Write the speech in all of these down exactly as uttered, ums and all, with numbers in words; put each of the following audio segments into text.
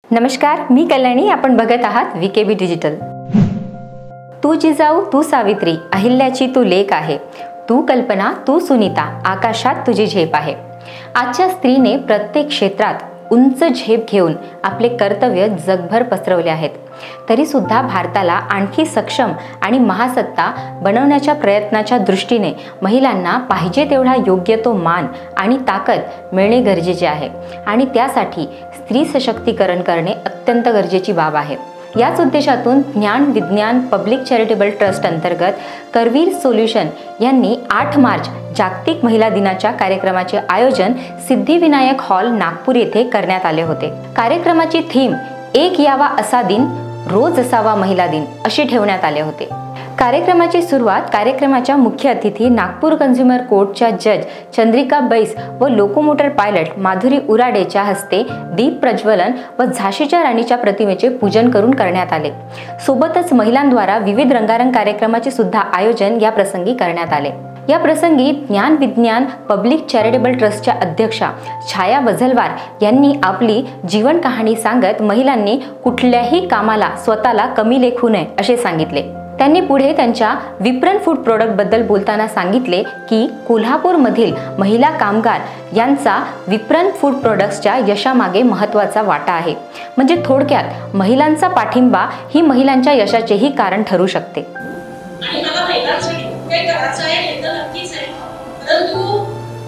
नमस्कार, मी कल्याणी. आपण बघत आहात वीकेबी डिजिटल. तू जिजाऊ, तू सावित्री, अहिल्याची तू लेक आहे. तू कल्पना, तू सुनीता, आकाशात तुझी झेप आहे. आजच्या स्त्रीने प्रत्येक क्षेत्रात उंच झेप घेऊन आपले कर्तव्य जगभर पसरवले आहेत. तरी सुद्धा भारताला आणखी सक्षम आणि महासत्ता बनवण्याच्या प्रयत्नाच्या दृष्टीने महिलांना पाहिजे तेवढा योग्य तो मान आणि ताकद मिळणे गरजेचे आहे आणि त्यासाठी स्त्री सशक्तीकरण करणे अत्यंत गरजेची बाब आहे. याच उद्देशातून ज्ञान विज्ञान पब्लिक चॅरिटेबल ट्रस्ट अंतर्गत करवीर सोल्युशन यांनी आठ मार्च जागतिक महिला दिनाच्या कार्यक्रमाचे आयोजन सिद्धिविनायक हॉल नागपूर येथे करण्यात आले होते. कार्यक्रमाची थीम एक यावा असा दिन, रोज असावा महिला दिन अशी ठेवण्यात आले होते. कार्यक्रमाची सुरुवात कार्यक्रमाच्या मुख्य अतिथी नागपूर कन्झ्युमर कोर्टच्या जज चंद्रिका बैस व लोकोमोटर पायलट माधुरी उराडेच्या हस्ते दीप प्रज्वलन व झाशीच्या राणीच्या प्रतिमेचे पूजन करून करण्यात आले. सोबतच महिलांद्वारा विविध रंगारंग कार्यक्रमाचे सुद्धा आयोजन या प्रसंगी करण्यात आले. या प्रसंगी ज्ञान विज्ञान पब्लिक चॅरिटेबल ट्रस्टच्या अध्यक्षा छाया वझलवार यांनी आपली जीवन कहाणी सांगत महिलांनी कुठल्याही कामाला स्वतःला कमी लेखू नये असे सांगितले. त्यांनी पुढे त्यांच्या विप्रण फूड प्रोडक्ट बद्दल बोलताना सांगितले की कोल्हापूरमधील महिला कामगार यांचा विप्रण फूड प्रोडक्ट्सच्या यशामागे महत्त्वाचा वाटा आहे. म्हणजे थोडक्यात महिलांचा पाठिंबा ही महिलांच्या यशाचेही कारण ठरू शकते. आणि मला महिलांसाठी काय करायचं आहे हे तर नक्कीच आहे, परंतु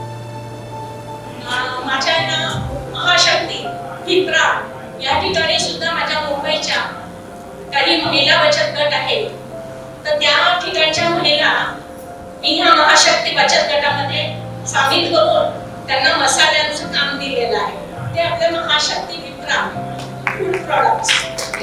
माझ्या महाशक्ती विप्रा या ठिकाणी सुद्धा माझ्या मुंबईच्या काही महिला बचत गट आहेत. तर त्या ठिकाणच्या महिला मी ह्या महाशक्ती बचत गटामध्ये सामील करून त्यांना मसाल्यांचं काम दिलेलं आहे. ते आपले महाशक्ती विप्रा फूड प्रॉडक्ट्स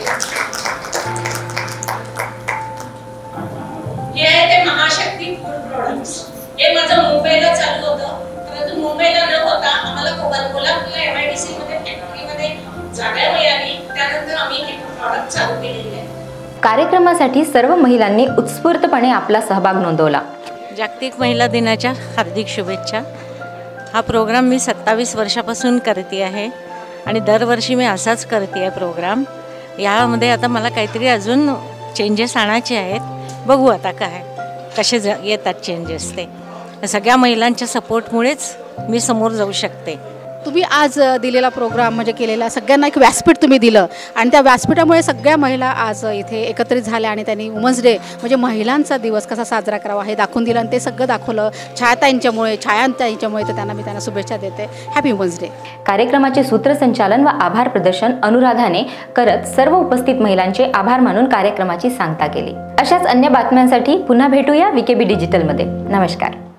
हे आहे ते महाशक्ती फूड प्रॉडक्ट्स. हे माझं मुंबईला चालू होतं, परंतु मुंबईला न होता आम्हाला कोल्हापूरला एमआयडीसी मध्ये फॅक्टरीमध्ये जागा मिळाली. त्यानंतर आम्ही हे प्रॉडक्ट चालू केलेले आहे. कार्यक्रमासाठी सर्व महिलांनी उत्स्फूर्तपणे आपला सहभाग नोंदवला. जागतिक महिला दिनाच्या हार्दिक शुभेच्छा. हा प्रोग्राम मी सत्तावीस वर्षापासून करते आहे आणि दरवर्षी मी असाच करते आहे प्रोग्राम. यामध्ये आता मला काहीतरी अजून चेंजेस आणायचे आहेत. बघू आता काय कसे ज येतात चेंजेस. ते सगळ्या महिलांच्या सपोर्टमुळेच मी समोर जाऊ शकते. तुम्ही आज दिलेला प्रोग्राम म्हणजे केलेला सगळ्यांना एक व्यासपीठ तुम्ही दिलं आणि त्या व्यासपीठामुळे सगळ्या महिला आज इथे एकत्रित झाल्या आणि त्यांनी वुमन्स डे म्हणजे महिलांचा दिवस कसा साजरा करावा हे दाखवून दिलं आणि ते सगळं दाखवलं छायाताईंच्यामुळे छायांताईंच्यामुळे. तर त्यांना मी त्यांना शुभेच्छा देते. Happy women's day. कार्यक्रमाचे सूत्रसंचालन व आभार प्रदर्शन अनुराधाने करत सर्व उपस्थित महिलांचे आभार मानून कार्यक्रमाची सांगता केली. अशाच अन्य बातम्यांसाठी पुन्हा भेटूया वीकेबी डिजिटलमध्ये. नमस्कार.